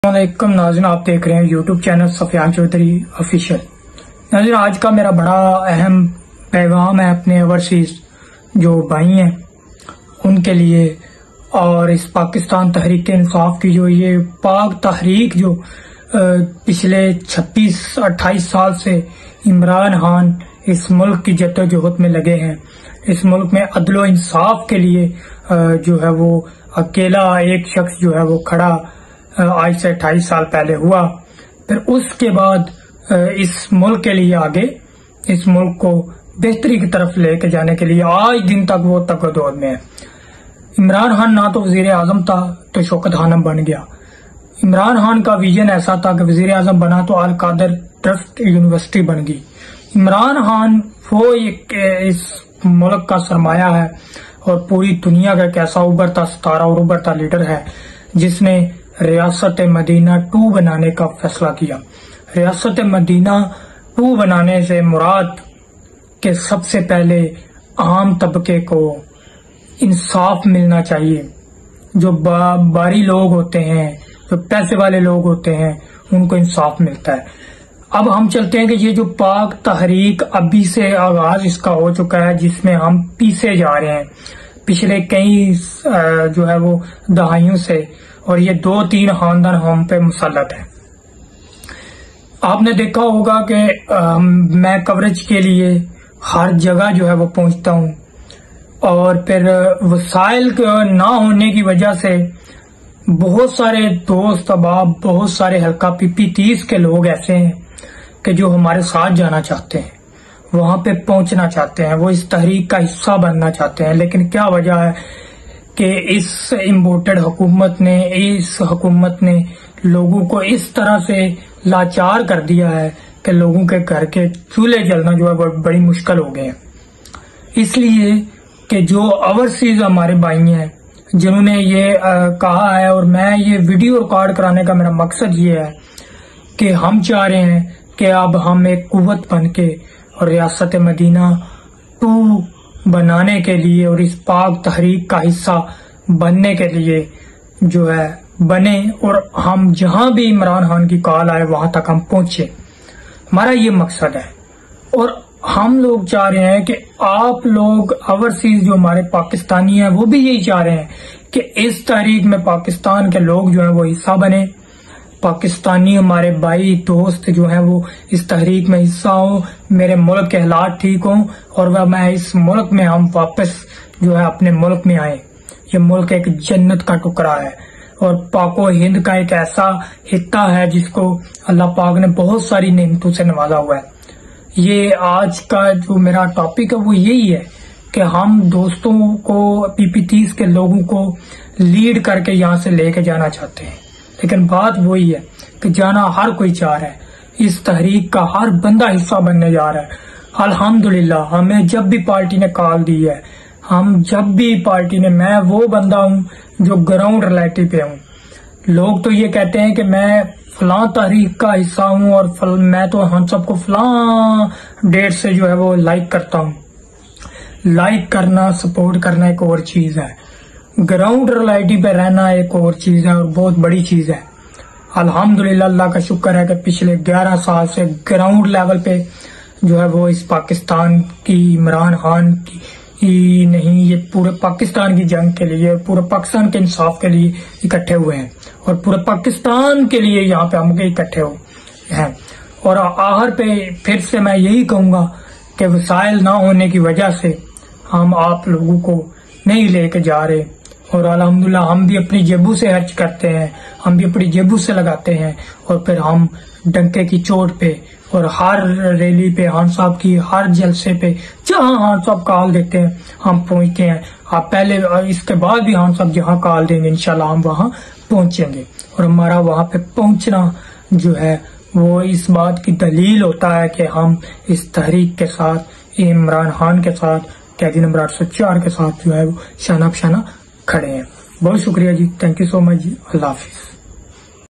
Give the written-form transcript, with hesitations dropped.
वालेकुम नाज़रीन, आप देख रहे हैं YouTube channel Sufiyan Chaudhary official. नाज़रीन, आज का मेरा बड़ा अहम पैगाम है अपने ओवरसीज जो भाई हैं उनके लिए, और इस पाकिस्तान तहरीक इंसाफ की जो ये पाक तहरीक जो पिछले 26-28 साल से इमरान खान इस मुल्क की जद्दोजहद में लगे हैं। इस मुल्क में अदलो इंसाफ के लिए जो है वो अकेला एक शख्स जो है वो खड़ा आज से 28 साल पहले हुआ। फिर उसके बाद इस मुल्क के लिए आगे इस मुल्क को बेहतरी की तरफ लेके जाने के लिए आज दिन तक वो तकदोद में है। इमरान खान ना तो वजीर आजम था तो शौकत खानम बन गया। इमरान खान का विजन ऐसा था कि वजीर आजम बना तो अल कादर ट्रस्ट यूनिवर्सिटी बन गई। इमरान खान वो एक इस मुल्क का सरमाया है और पूरी दुनिया का एक ऐसा उभरता सितारा और उभरता लीडर है जिसने रियासत मदीना 2 बनाने का फैसला किया। रियासत मदीना 2 बनाने से मुराद के सबसे पहले आम तबके को इंसाफ मिलना चाहिए। जो बारी लोग होते हैं, जो पैसे वाले लोग होते हैं, उनको इंसाफ मिलता है। अब हम चलते हैं कि ये जो पाक तहरीक अभी से आगाज इसका हो चुका है, जिसमें हम पीछे जा रहे हैं पिछले कई जो है वो दहाइयों से, और ये 2-3 खानदान हम पे मुसल्लत है। आपने देखा होगा कि मैं कवरेज के लिए हर जगह जो है वो पहुंचता हूं, और फिर वसाइल ना होने की वजह से बहुत सारे दोस्त अहबाब, बहुत सारे हल्का PP30 के लोग ऐसे हैं कि जो हमारे साथ जाना चाहते हैं, वहां पे पहुंचना चाहते हैं, वो इस तहरीक का हिस्सा बनना चाहते हैं। लेकिन क्या वजह है कि इस इम्पोर्टेड हुकूमत ने, इस हुकूमत ने लोगों को इस तरह से लाचार कर दिया है कि लोगों के घर के चूल्हे जलना जो है बड़ी मुश्किल हो गए हैं। इसलिए कि जो ओवरसीज हमारे भाई हैं जिन्होंने ये कहा है, और मैं ये वीडियो रिकॉर्ड कराने का मेरा मकसद ये है कि हम चाह रहे हैं कि अब हम एक कुव्वत बन के और रियासत मदीना 2 बनाने के लिए और इस पाक तहरीक का हिस्सा बनने के लिए जो है बने, और हम जहां भी इमरान खान की कॉल आए वहां तक हम पहुंचे। हमारा ये मकसद है, और हम लोग चाह रहे हैं कि आप लोग ओवरसीज जो हमारे पाकिस्तानी हैं वो भी यही चाह रहे हैं कि इस तहरीक में पाकिस्तान के लोग जो है वो हिस्सा बने। पाकिस्तानी हमारे भाई दोस्त जो हैं वो इस तहरीक में हिस्सा हो, मेरे मुल्क के हालात ठीक हों, और वह मैं इस मुल्क में हम वापस जो है अपने मुल्क में आए। ये मुल्क एक जन्नत का टुकड़ा है और पाको हिंद का एक ऐसा हिस्सा है जिसको अल्लाह पाक ने बहुत सारी नेमतों से नवाजा हुआ है। ये आज का जो मेरा टॉपिक है वो यही है कि हम दोस्तों को, PP30 के लोगों को लीड करके यहाँ से लेके जाना चाहते हैं। लेकिन बात वही है कि जाना हर कोई चाह रहा है, इस तहरीक का हर बंदा हिस्सा बनने जा रहा है। अल्हम्दुलिल्लाह हमें जब भी पार्टी ने कॉल दी है, हम जब भी पार्टी ने, मैं वो बंदा हूं जो ग्राउंड रियलिटी पे हूं। लोग तो ये कहते हैं कि मैं फलां तहरीक का हिस्सा हूं और मैं तो हम सबको फलां डेट से जो है वो लाइक करता हूं। लाइक करना, सपोर्ट करना एक और चीज है, ग्राउंड रियलिटी पे रहना एक और चीज है, और बहुत बड़ी चीज है। अल्हम्दुलिल्लाह अल्लाह का शुक्र है कि पिछले 11 साल से ग्राउंड लेवल पे जो है वो इस पाकिस्तान की, इमरान खान की नहीं, ये पूरे पाकिस्तान की जंग के लिए, पूरे पाकिस्तान के इंसाफ के लिए इकट्ठे हुए हैं, और पूरे पाकिस्तान के लिए यहाँ पे हम इकट्ठे हुए हैं। और आखिर पे फिर से मैं यही कहूंगा कि वसाइल ना होने की वजह से हम आप लोगों को नहीं लेके जा रहे, और अल्हम्दुलिल्लाह हम भी अपनी जेबू से खर्च करते हैं, हम भी अपनी जेबू से लगाते हैं, और फिर हम डंके की चोट पे और हर रैली पे, खान साहब की हर जलसे पे जहां खान साहब कॉल देते हैं हम पहुंचते हैं। आप पहले, इसके बाद भी खान साहब जहां कॉल देंगे इंशाल्लाह हम वहां पहुंचेंगे, और हमारा वहां पे पहुंचना जो है वो इस बात की दलील होता है कि हम इस तहरीक के साथ, इमरान खान के साथ, कैदी नंबर 804 के साथ जो है वो शाना बशाना खड़े हैं। बहुत शुक्रिया जी, थैंक यू सो मच जी, अल्लाह हाफिज।